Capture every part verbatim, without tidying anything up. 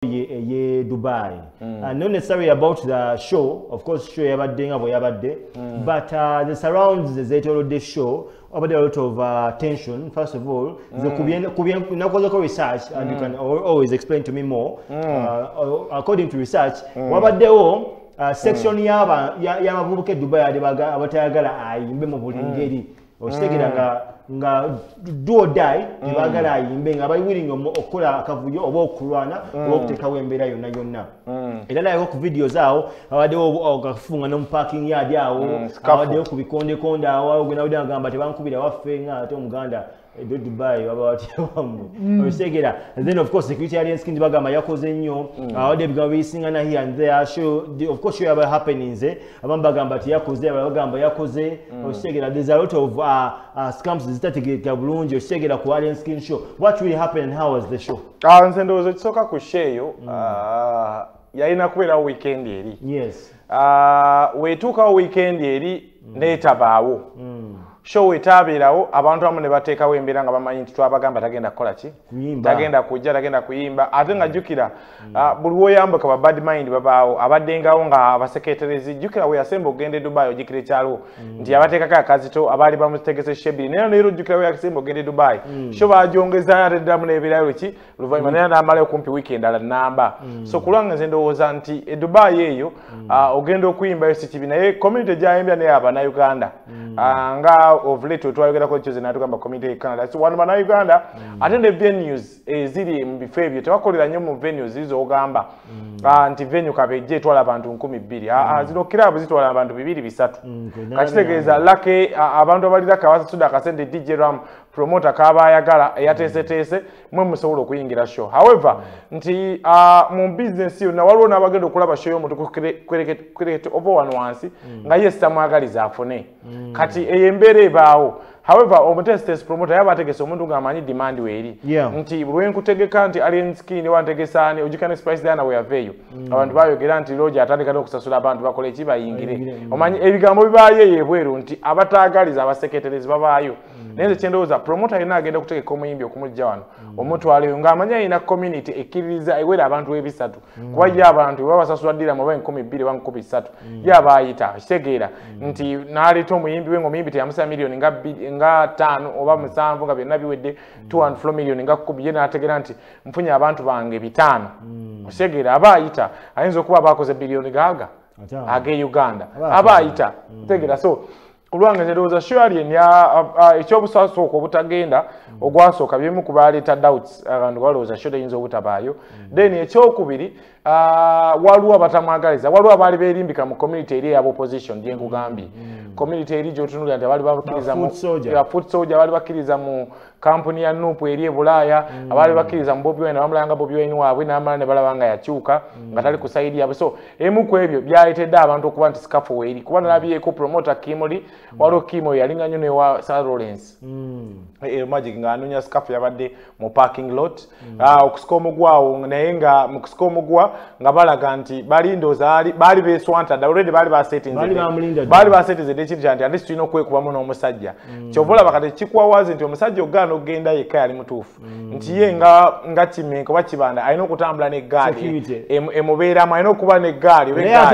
ye Dubai. Mm. And not necessarily about the show, of course, show yabadde nga bwe yabadde, mm. but uh, the surrounds the show, over there a lot of uh, tension. First of all, mm. research, and mm. you can always explain to me more. Mm. Uh, according to research, mm. wabaddewo uh, section mm. yaba y'abavubuka Dubai abatayagala ayimbe mu buli ngeri. Okitegera nga nga do or die tibagala ayimbe nga bali willing okukola akavuyo oba okulwana oba okutekawo embeera yonna yonna. Era naye ku video zaawo awaddewo okafunga no mu parking yard awo awaddewo ku bikondekonde awo ogenda wudde agamba tebankubira waffe nga ate omuganda do Dubai baba watyawamu okitegera. And then of course security alien skin bagamba yakoze nnyo awadde ebigambo bisingana here and there show of course show about happenings eh abamu bagamba ati yakoze bagamba yakoze okitegera. There's a lot of uh, uh, scams zitategeka bulungi okitegera ku alien skin show. What really happened and how was the show? Ah nze ndowooza kisoka ku sheeyo ah yalina kubeera weekend eri. Yes. Ah wetuukawo weekend eri neetabaawo. Show etabeerawo abantu abamu ne bateekawo embeera nga bamanyi nti twabagamba tagenda kukola ki tagenda kujja tagenda kuyimba ate nga jjukira buli woyambuka ba bad mind babaawo abaddengawo nga abaseketerezi jjukira we yasemba ogenda e Dubai ojjukira ekyalo nti yabateekako akazito abaali bamutegese shebiri naye neero ojjukira we yasemba ogenda e Dubai sho baajongeza ate ddamu n'ebeerayo ki luvannyuma naye n'amala okumpi weekend ala namba. So kulwange nze ndowooza nti e Dubai eyo ogenda okuyimbayo si kibi naye community gyayimbya naye abannayuganda nga of late twayogera ko choze natugamba community e Canada. So one bana Uganda mm. attend the venues eziri mu bifebyo tebakolera nnyo mu venues zizo ogamba mm. ah anti venue kabeje twala abantu nkumi bbiri mm. ah zino club zitwala abantu bibiri bisatu mm. kachitegeeza lake abantu abalira kawasa suda kasende D J Ram promoter kaba ayagala yatese tese mwe musobola okuyingira show. However mm. nti uh, mu business yo na waliwo n'abagenda okulaba show y'omuntu kukereke over one once mm. nga yes tamwagaliza afune mm. kati eyembere baawo. However omutestes promoter yabategese omuntu ng'amanyi demand weeri yeah. nti bwe nkutegeka nti alien skin wantegesaani ojikane spice dana we aveyo mm. abantu bayogera nti loja atandika okusasula abantu bakole ki bayingire mm. omanyi ebigambo bibaayo yebweru nti abataagaliza abaseketerezi babaayo mm. naye kyendowooza promoter yena agenda kutegeka omuyimbi okumujja wano mm. omutwaleyo ng'amanya ayina community ekkiririza ewera abantu ebisatu mm. kuba ye abantu babasasula ddira mu nkumi bbiri oba nkumi ssatu mm. ye abaayita kitegeera mm. nti n'aleeta omuyimbi we ng'omuyimbi teyamusa miliyoni nga nga tano oba musanvu nga byonna biwedde two and four million nga kubi yena ategera nti mfunye abantu bange bitano osegeera abaayita ayinza okuba bakoze billion gaga age Uganda abaayita tegera. So kulwange ndowooza surely ya ekyobusasooka obutagenda ogwasooka byemu kubaleeta doubts abantu balowooza shoda yinza obutabaayo then ekyokubiri waliwo abatamwagaliza waliwo abaali beerimbika mu community eri ey'aba opposition gye nkugambye community eri gyotunulira nti abaali bakkiriza mu foot soldier abaali bakkiriza mu kampuni ya Nuupu eri e Bulaaya abaali bakkiriza mu Bobi Wine bamulanga Bobi Wine waabwe n'amala ne balaba nga yakyuka nga tali ku sayidi yaabwe. So emu ku ebyo byaleetedde abantu okuba nti sikafu weeri kuba nalabyeko promoter Kimoli waliwo Kimoli yalinga nnyo newa Sir Lawrence magic ng'anoonya sikafu yabadde mu parking lot okusika omugwawo naye nga mu kusika omugwa nga balaga nti balindooza baali beeswanta dda already baali basetinze baali basetinze ekintu nti ate tulina okwekubamu n'omusajja kyova olaba kati kikuwawazi nti omusajja ogaana okugenda yekka yali mutuufu nti ye nga kimenka oba kibanda alina okutambula n'eggaali emubeeramu alina okuba n'eggaali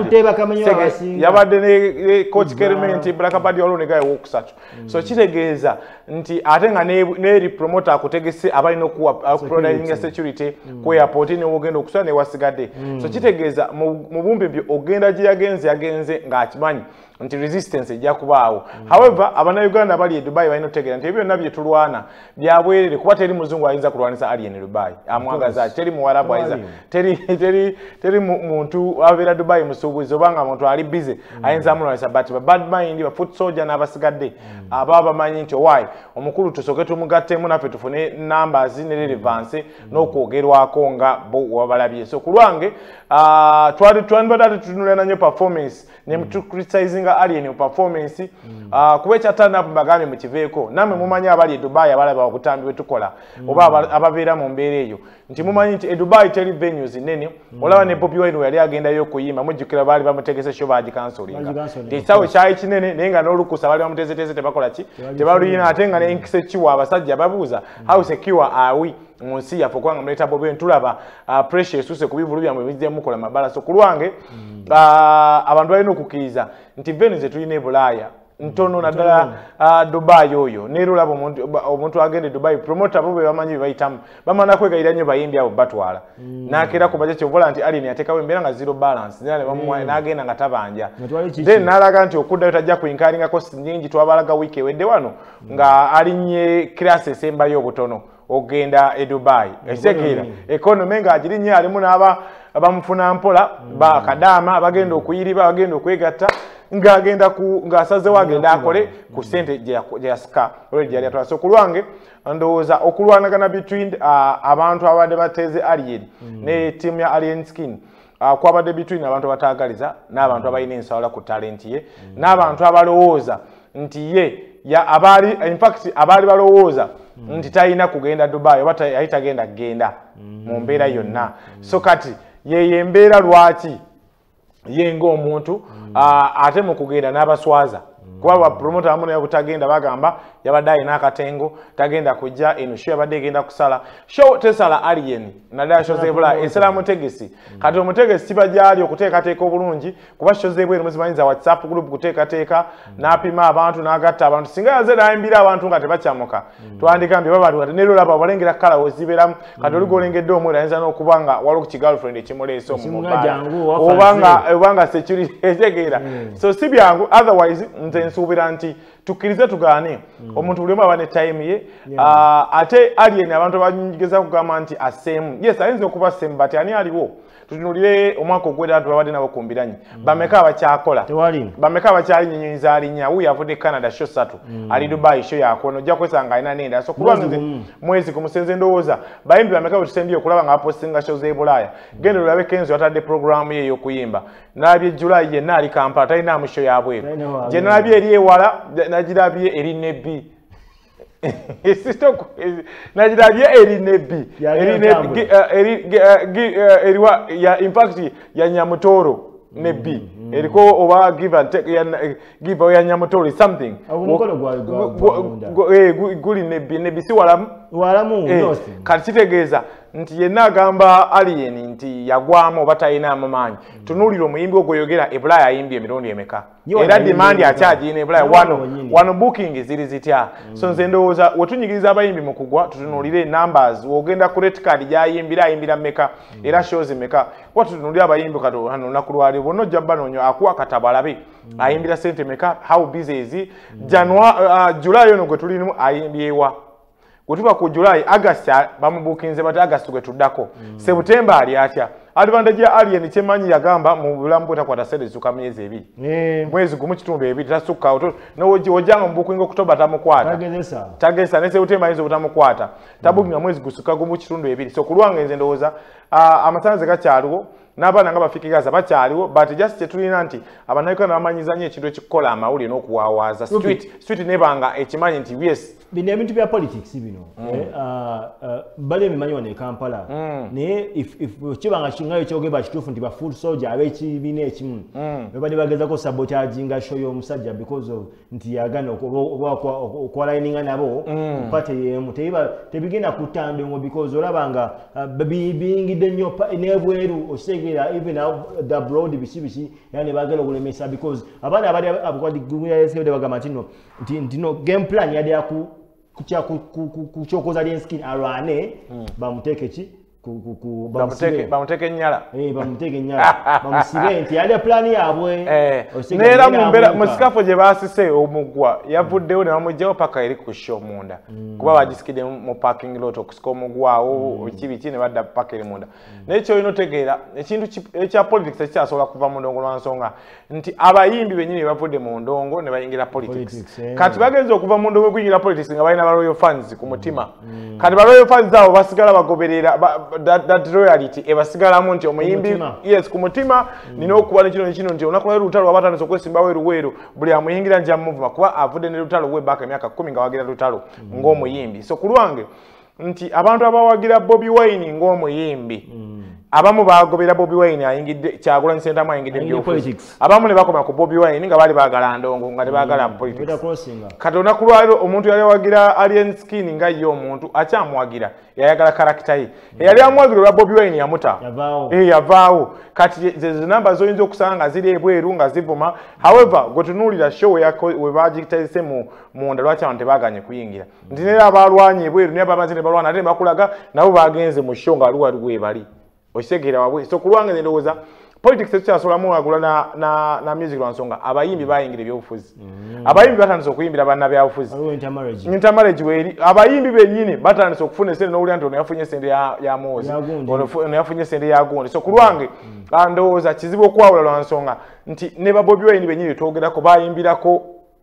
yabadde ne coach Kerement Ibra Kabadiya'S waliwo n'eggaali ew'okusatu. So kitegeeza nti ate nga n'eri promoter akutegese abalina okuprovidinga security ku airport n'ogenda okusula n'ewasigadde. So kitegeeza mu bumbi byo ogenda gye yagenze yagenze ng'akimanyi nti resistance ejja kubaawo. However abannayuganda bali e Dubai balina otegeera nti ebyo byonna bye tulwana bya bwerere kuba teri muzungu ayinza kulwanisa alien e Dubai amwagaza teri muwarabu ayinza teri teri teri muntu abeera Dubai musuubuzi obanga muntu ali busy ayinza amulwanisa but ba bad mind ba foot soldier n'abasigadde aba bamanyi nti why omukulu tusoke tumugattemu naffe tufune numbers ne relevance n'okwogerwako nga bo wabalabye. So kulwange twali twali tunulana nnyo performance ne criticizing alien performance kuba ekya turn up bagambe mu kiveeko namwe mumanyi abali e Dubai abalaba balaba obutambi bwe tukola oba ababeera mu mbeera eyo nti mumanyi nti e Dubai teri venues nene olaba ne Bobi Wine yali agendayo okuyimba mujjukira baali bamutegese show bagikansolinga ekisaawe kyali kinene naye nga n'olukusa baali bamuteezeteeze tebakola ki tebaluyina ate nga n'enkisa ekiwa abasajja babuuza how secure are we mu nsi yaffe kubanga muleta Bobi Wine tulaba pressure esuuse ku bivulu byammwe bijja mukola mabala so ku lwange abantu balina okukkiriza nti venues etulina e Bulaaya ntono naddala Dubai oyo neero laba omuntu agende Dubai promoter bo bamanyi bye bayitamu bamana kwegayira nnyo bayimbi abo batwala nakera ku bajeche vola nti ali atekawo embeera nga zero balance nale bamwe nagenda nga tabanja then nalaga nti okuddayo tajja kuinkaringa ko nyingi twabalaga wiki wedde wano nga alinye class esembayo obutono ogenda e Dubai esekera economy nga agirinye alimu n'aba bamufuna mpola ba kadama bagenda okuyiriba bagenda okwegatta ngagenda ku ngasaze wagenda akole ku sente je yaska olwe je yali so kulwange ndowooza okulwanagana between uh, abantu abade bateze alien mm. ne team ya Alien Skin uh, kwabade between abantu batagaliza n'abantu abayina ensawala ku talent ye mm. n'abantu abalowooza nti ye ya abali in fact abali balowooza mm. nti tayina kugenda Dubai oba ayitagenda genda mm. mu mbeera yonna mm. so kati ye yembeera lwaki yengo omuntu mm. uh, ate mu kugenda n'abaswaza mm. kuba ba promoter amuno yakutagenda bagamba yabadde n'akatengo tagenda kujja eno show yabadde egenda kusala show tesala Alien nadala show zebula esala mutegesi mm. kati omutegesi tibajali okuteeka teeka obulungi kuba show zebwe muzimanyiza WhatsApp group kuteeka teeka mm. napima abantu n'agatta abantu singa yaze nayimbira abantu nga tebakyamuka mm. twandikambye babantu ate nero laba balengera kala oziberamu kati mm. oligolengedde omwera ayinza n'okubanga waliwo ku girlfriend ekimuleese omumubala obanga obanga security etegeera mm. so si byangu otherwise nze nsuubira nti tukirize tugane mm. omuntu buli omu aba ne time ye yeah. uh, ate Alien abantu banyigeza kugamba nti asemu yes ayinza okuba semu but ani aliwo tutunulire omwaka ogwera tubadde nabo kumbiranye mm. bameka abakyakola bameka abakyali nyenyonyiza alinya uyu avudde Canada show satu mm. ali Dubai show yakono ojja kwesanga alina nenda so kulwanze mwezi kumusenze ndowooza bayimbi bameka otusembye okulaba nga apostinga show ze Bulaaya mm. genda olabe Kenzo atadde program ye y'okuyimba nalabye July yenna ali Kampala talina mu show yabweru je nalabye eri ewala nagirabye eri nebbi Sisto najirabye eri nebbi eri nebbi eri eriwa ya impact ya Nyamutoro nebbi eriko oba give and take ya give ya Nyamutoro something eh guli nebbi nebbi si walamu walamu ndosi kati kitegeeza nti yenna agamba Alien nti yagwamo batayina amamanyi tunulira omuyimbi ogwoyogera e Bulaaya ayimbye emirundi emeka era demand achaji ne Bulaaya wano wano booking ziri zitya so nze ndowooza wetunyigiriza abayimbi mu kugwa tutunulire numbers wogenda ku rate card yayimbira ayimbira meka era shows meka watu tunulira abayimbi kato hano nakulwali bono jamba nonyo akuwa katabalabe ayimbira sente meka how busy is January July ono gwe tulinimu ayimbyewa Gutuba ku July August bamubukinze bati August gwe tuddako mm. September ali atya advantage ya Alien kyemanyi yagamba mu bulambu takwata sede zuka myezi ebiri mm. mwezi gumu kitundu ebiri tasukka oto no oji ojanga mbukinga okutoba tamukwata tagezesa tagesa ne September izo butamukwata tabukinga mm. mwezi gusuka gumu kitundu ebiri so kulwanga enze ndoza uh, amasanze gakyaliwo n'abaana nga bafikigaza bakyaliwo but just tetulina nti abanayiko nabamanyiza nnyo ekintu ekikola amawulire n'okuwawaaza street street nebanga ekimanyi nti yes bino ebintu bya politics bino mm. eh, uh, uh, bali emimanyi wano e Kampala mm. naye if, if kibanga kingayo kyogeba kituufu nti ba full soldier ab'ekibiina ekimu mm. babadde bagezako sabotaginga show y'omusajja because of nti yagana okwalaininga nabo mm. pate yemu tebigenda kutandongo because olabanga uh, biyingidde nnyo n'ebweru osegera even the broad bisi bisi yani bagala okulemesa because abaana abali abakwadigunga yesebe bagamba ntino ntino game plan yali yaku kucha kuchokoza Alien Skin arane mm. bamuteke ki bamuteke bamuteke nyala eh bamuteke nyala bamusibe nti yali plan yabwe eh nera mumbera musikafo je basise omugwa yavuddewo ne bamujjawo paka eri ku show munda mm. kuba bagisikide mu parking lot okusika omugwawo mm. kibi kine badda paka eri munda mm. nekyo ino tegeera ekintu ekya politics ekyasobola kuva mu ndongo lwansonga nti abayimbi benyini bavudde mu ndongo ne bayingira politics, politics eh. Kati bagenze okuva mu ndongo kuyingira politics nga balina ba royal fans ku mutima mm. Kati ba royal fans abo basigala bagoberera ba, that, that royalty ebasigalamu nti omuyimbi yes ku mutima mm. nina okuba ne kino kino nti onakola lutalo abatandise okwesimbawo eruweru buli amuyingira nja muvuma kuba avudde ne lutalo we back emyaka kumi nga wagira lutalo mm. ng'omuyimbi so ku lwange nti abantu abawagira Bobi Wine ng'omuyimbi mm. abamu bagobera Bobi Wine ayingidde Kyagulanyi Ssentamu ayingidde byofuzi abamu ne bakoma ku Bobi Wine nga bali baagala ndongo nga tebaagala mm. politics kati olunaku lwaliro omuntu yali awagira alien skin nga ye omuntu akyamuwagira yayagala karakita ye mm. yali amuwagira olwa Bobi Wine yamuta eh yavaawo kati zezo namba zoyinza okusanga nga ziri ebweru nga zivuma however gotunuulira show yako we bagitayise mu munda lwaki abantu tebaganye kuyingira mm. nti nera abalwanye ebweru ne abamaze ne balwana ate bakulaga nabo bagenze mu show nga luwa luwe bali osegera wabwe so kulwange ndoza politics ekyasola agula na na na music lwansonga abayimbi bayingira ebyobufuzi mm. abayimbi batandise okuyimbira banna byabufuzi intermarriage intermarriage weri abayimbi benyini batandise okufuna sente no ulianto no yafunye sente ya ya mozi ono yafunye sente ya gundi so kulwange mm. ndoza kizibu okwawula lwansonga nti ne ba Bobi Wine benyini twogera ko bayimbirako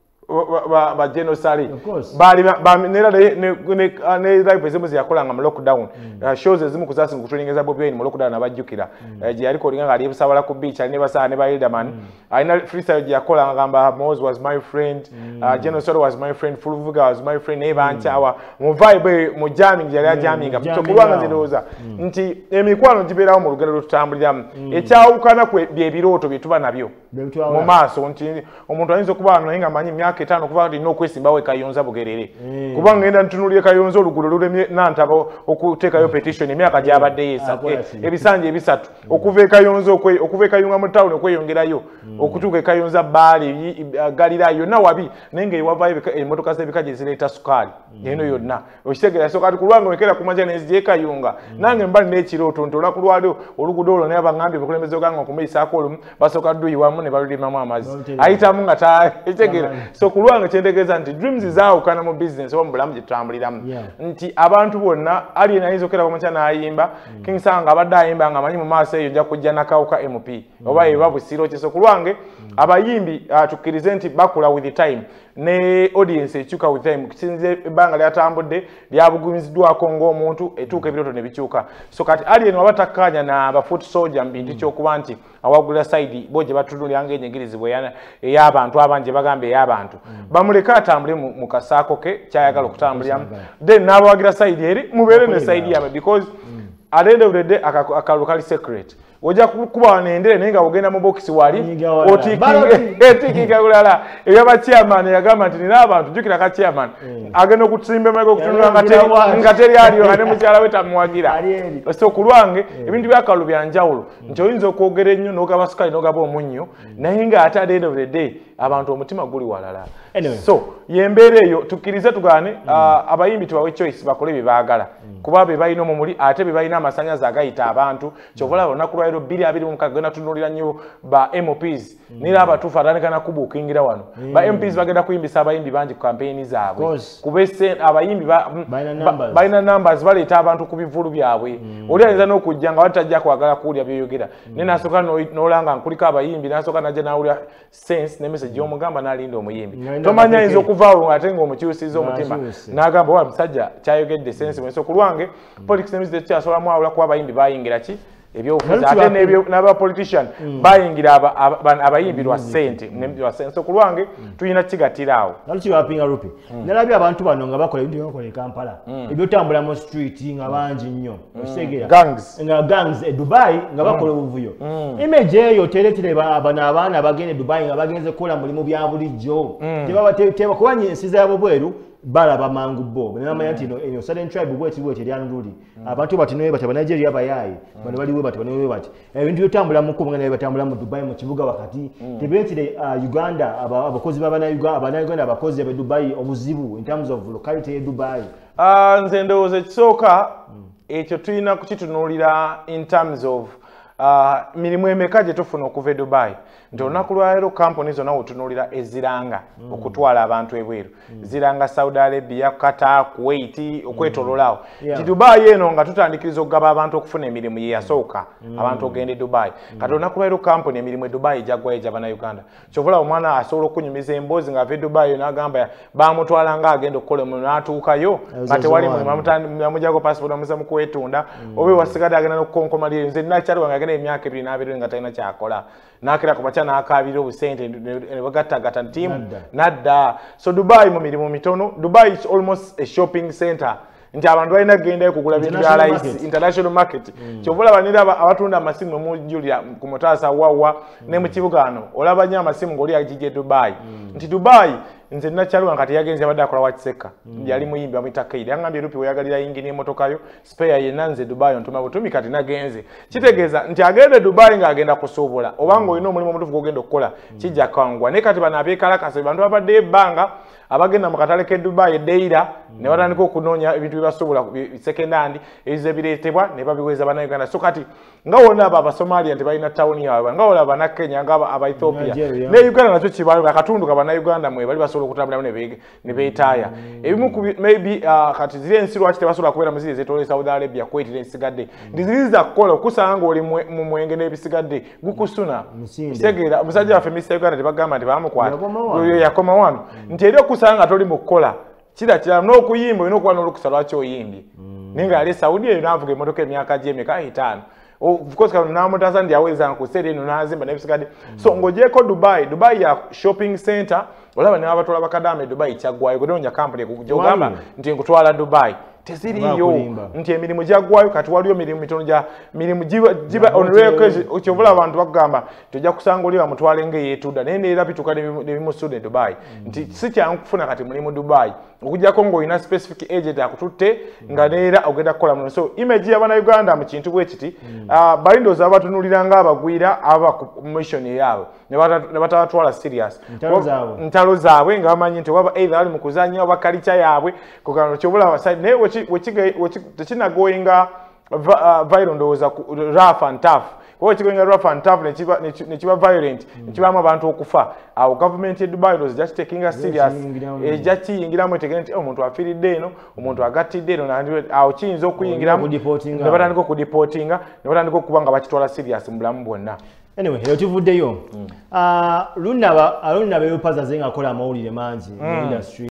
ba ba genocide bali ba nera ne ne ne live ezimuzi yakolanga mu lockdown shows ezimu kuzasi ngutulingeza Bobi Wine mu lockdown abajjukira je yali kolinga ngali ebusabala ku beach ali ne basana ne ba Hilderman aina freestyle yakolanga gamba Moz was my friend genocide was my friend Fuluvuga was my friend ne banchawa mu vibe mu jamming yali jamming to kulwanga zidoza nti emikwano giberawo mu lugero tutambulira ekyawukana kwe bye biroto bituba nabyo mu maaso nti omuntu ayinza kuba anayinga manyi ketano kuva ndi nokwesimbawe Kayonza Bugerere mm. kuba ngenda ntunuliye Kayonza olugulo lulemye nantabo okuteka yo petition emyaka gyabadde yesa ebisanje ebisatu mm. okuva Kayonza okwe okuva Kayunga mu town okweyongerayo mm. okutuka Kayonza bali galira yonna wabi nenge wavayo emotoka zebikaje zileta sukali mm. eno yonna okitegera so kati kulwango wekera kumanja nezije Kayunga mm. nange mbali nekiroto ntola kulwalo olugudo olwo ne abangambi bukulembezo gango kumeisa akolo basoka duyi wamu ne balulima mu amazi ayita munga ta ekitegera so kulwanga kyendegeza nti dreams zaawo kana mu business oba mubulamu gitambuliramu nti abantu bonna ali nayizo kera bamucha nayimba mm. King Sanga abadde ayimba nga manyi mu maaso eyo nja kujja nakawuka M P mm. oba eba busiro kiso kulwange mm. abayimbi uh, tukirize nti bakula with the time ne audience ekyuka with time kisinze ebanga lyatambudde lyabugumiziddwako ng'omuntu etuuka ebiroto ne bikyuka so kati alien wabatakanya na ba foot soldier mbintu mm. kyokuba nti awagula side boje batunulya ng'enyigirizibwe ey'abantu abanje bagambe ey'abantu mm. bamuleka atambule mu kasaako ke kyayagala okutambuliramu mm. then n'abawagira side eri mubeere ne side yabe because mm. at the end of the day akalu kali secret oja kuba nendere nenga ogenda mu box wali otikinga ulala eyaba chairman yagamba nti nina abantu jukira ka chairman agenda okutsimba maiko okutunula ngateri ngateri aliyo ane mukyala weta muwagira so kulwange ebintu byakalu byanjawulo nti oyinza okwogera ennyo n'ogaba sukali n'ogaba omunnyo naye nga ate at the end of the day abantu omutima guli walala so yembeera eyo tukkirize tugane abayimbi tubawe choice bakole bye baagala kuba be balina omumuli ate be balina amasanyaza agayita abantu kyobola olunaku lwaliro bbiri abiri mu mukaaga genda tunulira nnyo ba M Ps nira abatuufu atandikana kubuukingira wano ba M Ps bagenda kuyimbisa abayimbi bangi ku kampeyini zaabwe kubese abayimbi balina numbers baleeta abantu ku bivulu byabwe oli ayinza n'okujja nga batajja kwagala kuwulira byoyogera ne nasooka n'olanga nkuliko abayimbi nasooka najja n'awulira sense ne message y'omugamba n'alinda omuyimbi tomanya ayinza okuvaawo ate ng'omukyusiza omutima n'agamba wa musajja kyayogedde sense mwe so kulwange politics ne music tekyasobolamu awula kuba abayimbi bayingira ki ebyobufuzi ate n'aba politician bayingira abayimbirwa ssente nebirwa ssente so kulwange tuyina kigatira awo nalukibapinga rupi nalabye abantu bano nga bakola ebintu byakola e Kampala ebyotambula mu street nga bangi nnyo okitegera nga gangs e Dubai nga bakola obuvuyo image eyo teretere bano abaana bagende Dubai nga bagenze kukola mulimu bya bulijjo teba kuba nsiza yabo bweru balaba mangu bo bamanya nti no eno certain tribe bweti bweti lyanduli abantu batinoye bati Nigeria bayayi bano baliwe bati bano bati ebintu byotambula mu ko ngana batambula mu Dubai mu kibuga wakati tebetire Uganda abakozi babana Uganda abana Uganda abakozi abe Dubai obuzibu in terms of locality e Dubai ah nze ndowooza ekisooka ekyo tulina kukitunulira in terms of uh, mirimu emeka gye tufuna okuva e Dubai nti olunaku lwaleero kampuni zonna otunuulira eziranga mm. okutwala abantu ebweru mm. ziranga Saudi Arabia, Qatar, Kuwait okwetololaawo mm. yeah. Dubai eno nga tutandikiriza okugaba abantu okufuna emirimu ye yasooka mm. abantu ogenda e Dubai mm. kati olunaku lwaleero kampuni emirimu e Dubai ejagwayo ejaba na Uganda kyovula omwana asobola okunyumiza emboozi ng'ava e Dubai n'agamba bamutwala nga agenda okukola omulimu n'atuukayo nga tewali mulimu amugyago passport amuza mu kwetunda mm. oba wasigadde agenda n'okukonkomalira nze nakyaliwa ng'agenda emyaka ebiri n'abiri nga talina kyakola nakira kubacha nakabira obusente ne bagattagatta ntimu nadda so Dubai mu mirimu mitono Dubai is almost a shopping center nti abantu balina genda kugula bintu bya lice international market mm. kyovula banira abatunda amasimu mu Julia ku mutaasa wawa mm. ne mu kibugano olabanya amasimu ngoli ajije Dubai mm. nti Dubai nze nakyalwa nkati yagenze abadde akola wakiseka mm. yali muyimbi amuyita Kaidi angambye rupi oyagalira yingini emotoka yo spare ye nanze Dubai ntuma butumi kati nagenze kitegeeza nti agende Dubai nga agenda kusuubula obanga olina omulimu omutuufu gwogenda okukola mm. kijja kangwa ne kati bano abeekalakasa bantu babadde ebbanga abagenda mu katale ke Dubai edeira mm. ne batandika okunoonya ebintu byebasobola second hand ebize bireetebwa ne babiweza bana Uganda so kati nga wona aba Somalia nti balina tawuni yaabwe nga wona aba Kenya nga aba Ethiopia ne Uganda nakyo kibaluka katundu kabana Uganda mwe bali basobola okutambula ne bege ne beetaya ebimu maybe uh, kati zile ensi lwaki tebasobola kubeera mu zile zetole Saudi Arabia Kuwait n'ensigadde ndiziriza kukola okusanga oli mu mwenge n'ebisigadde gukusuna segera omusajja waffe Mister Uganda tebagamba nti bamukwata yakoma wano nti eri okusanga toli mu kukola kira kira n'okuyimba olina okuba n'olukusa lwaki oyimbye ninga ali Saudi eyo naavuga emmotoka emyaka gy'emeka etaano of course kana namutaza ndi aweza nkusere ino nazimba nebisigadde so ngojeko Dubai Dubai ya shopping center olaba ne abatola bakadame Dubai kyagwayo kudonya company kujogamba nti nkutwala Dubai teziriyo nti emirimu gyagwayo kati waliyo mirimu mitono gya mirimu jiba jiba on record okyovula abantu bakugamba tojja kusanga oli bamutwale nge yetuda nene era bituka ne bimusude Dubai nti si kyankufuna kati mulimu Dubai okujjako ngo ina specific agent akututte nga neera ogenda kukola muno so image y'abana Uganda mu kintu bwe kiti balindoz abatunulira nga abagwira aba ku mission yaabwe ne batabatwala serious ntalo zaabwe nga bamanyi nti waba either ali mu kuzanya oba kalicha yaabwe kugano kyobula abaside ne tekina goinga viral ndowooza rough and tough kwa kigoinga rough and tough ne kiba violent ne kibamu abantu okufa awo government ya Dubai was just taking us serious ejja kiyingiramu etegera nti omuntu afiiridde eno omuntu agattidde eno awo kiyinza okuyingiramu ne batandika okudiportinga ne batandika okuba nga bakitwala serious mu bulamu bwonna. Anyway, eyo tuvuddeyo. Mm. Uh, lunaba, lunaba eyo paza zenga kola amawulire mangi mu industry.